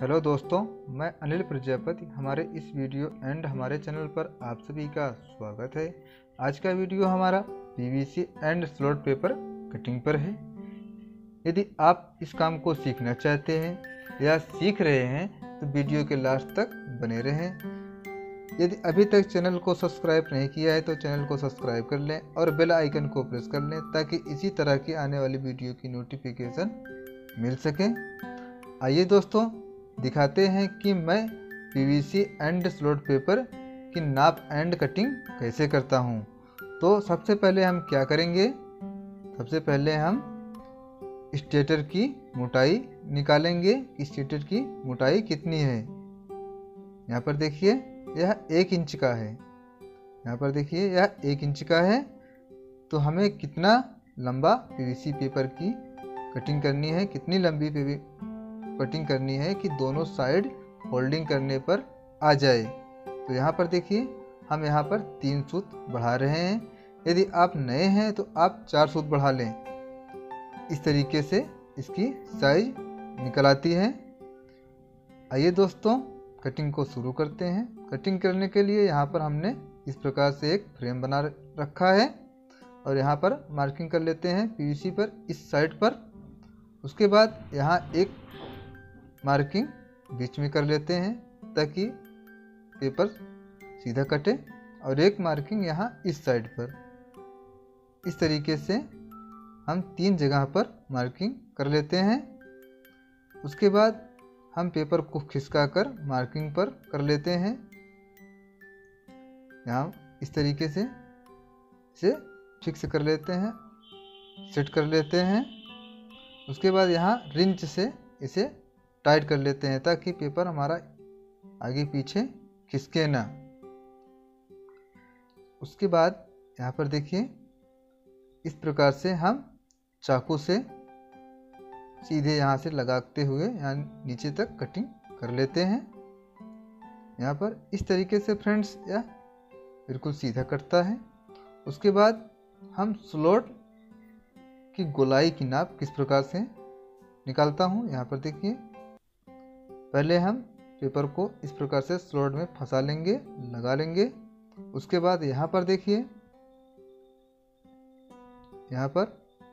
Hello दोस्तों, मैं अनिल प्रजापति। हमारे इस वीडियो एंड हमारे चैनल पर आप सभी का स्वागत है। आज का वीडियो हमारा PVC and slot paper cutting पर है। यदि आप इस काम को सीखना चाहते हैं या सीख रहे हैं तो वीडियो के लास्ट तक बने रहें। यदि अभी तक चैनल को सब्सक्राइब नहीं किया है तो चैनल को सब्सक्राइब कर लें और बेल आइकन को प्रेस कर लें ताकि इसी तरह की आने वाली वीडियो की नोटिफिकेशन मिल सके। आइए दोस्तों, दिखाते हैं कि मैं पीवीसी एंड स्लॉट पेपर की नाप एंड कटिंग कैसे करता हूं। तो सबसे पहले हम क्या करेंगे, सबसे पहले हम स्टेटर की मोटाई निकालेंगे कि स्टेटर की मोटाई कितनी है। यहाँ पर देखिए यह 1 इंच का है। यहाँ पर देखिए यह 1 इंच का है। तो हमें कितना लंबा पीवीसी पेपर की कटिंग करनी है, कितनी लंबी कटिंग करनी है कि दोनों साइड फोल्डिंग करने पर आ जाए। तो यहाँ पर देखिए हम यहाँ पर 3 सूत बढ़ा रहे हैं। यदि आप नए हैं तो आप 4 सूत बढ़ा लें। इस तरीके से इसकी साइज निकल आती है। आइए दोस्तों, कटिंग को शुरू करते हैं। कटिंग करने के लिए यहाँ पर हमने इस प्रकार से एक फ्रेम बना रखा है और यहाँ पर मार्किंग कर लेते हैं पीवीसी पर इस साइड पर। उसके बाद यहाँ एक मार्किंग बीच में कर लेते हैं ताकि पेपर सीधा कटे और एक मार्किंग यहाँ इस साइड पर। इस तरीके से हम 3 जगह पर मार्किंग कर लेते हैं। उसके बाद हम पेपर को खिसका कर मार्किंग पर कर लेते हैं। यहाँ इस तरीके से इसे फिक्स कर लेते हैं, सेट कर लेते हैं। उसके बाद यहाँ रिंच से इसे टाइट कर लेते हैं ताकि पेपर हमारा आगे पीछे खिसके ना। उसके बाद यहाँ पर देखिए इस प्रकार से हम चाकू से सीधे यहाँ से लगाते हुए यहाँ नीचे तक कटिंग कर लेते हैं। यहाँ पर इस तरीके से फ्रेंड्स यह बिल्कुल सीधा कटता है। उसके बाद हम स्लॉट की गोलाई की नाप किस प्रकार से निकालता हूँ। यहाँ पर देखिए पहले हम पेपर को इस प्रकार से स्लॉट में फंसा लेंगे, लगा लेंगे। उसके बाद यहाँ पर देखिए यहाँ पर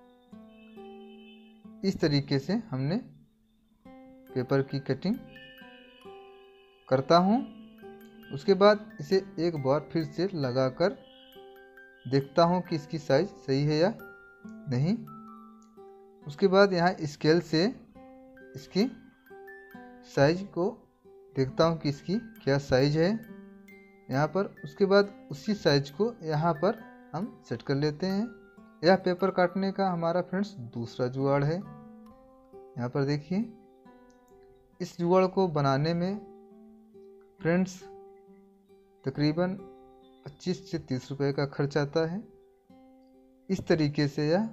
इस तरीके से हमने पेपर की कटिंग करता हूँ। उसके बाद इसे एक बार फिर से लगाकर देखता हूँ कि इसकी साइज सही है या नहीं। उसके बाद यहाँ स्केल से इसकी साइज को देखता हूँ कि इसकी क्या साइज है यहाँ पर। उसके बाद उसी साइज को यहाँ पर हम सेट कर लेते हैं। यह पेपर काटने का हमारा फ्रेंड्स दूसरा जुगाड़ है। यहाँ पर देखिए इस जुगाड़ को बनाने में फ्रेंड्स तकरीबन 25 से 30 रुपए का खर्च आता है। इस तरीके से यह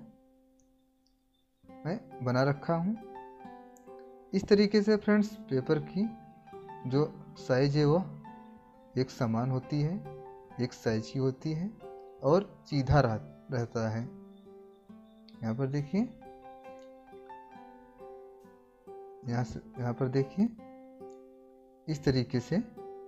मैं बना रखा हूँ। इस तरीके से फ्रेंड्स पेपर की जो साइज है वह एक समान होती है, एक साइज की होती है और सीधा रहता है। यहाँ पर देखिए यहाँ पर देखिए इस तरीके से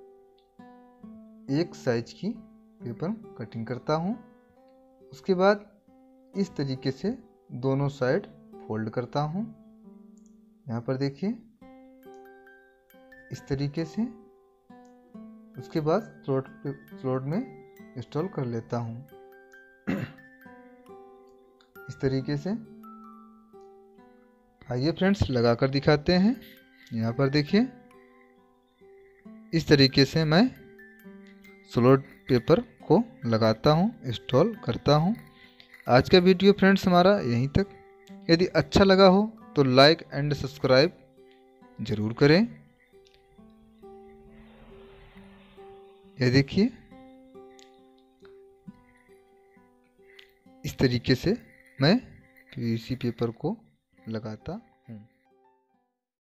एक साइज की पेपर कटिंग करता हूँ। उसके बाद इस तरीके से दोनों साइड फोल्ड करता हूँ। यहाँ पर देखिए इस तरीके से। उसके बाद स्लॉट में इंस्टॉल कर लेता हूँ इस तरीके से। आइए फ्रेंड्स लगाकर दिखाते हैं। यहाँ पर देखिए इस तरीके से मैं स्लॉट पेपर को लगाता हूँ, इंस्टॉल करता हूँ। आज का वीडियो फ्रेंड्स हमारा यहीं तक। यदि अच्छा लगा हो तो लाइक एंड सब्सक्राइब जरूर करें। ये देखिए इस तरीके से मैं पीवीसी पेपर को लगाता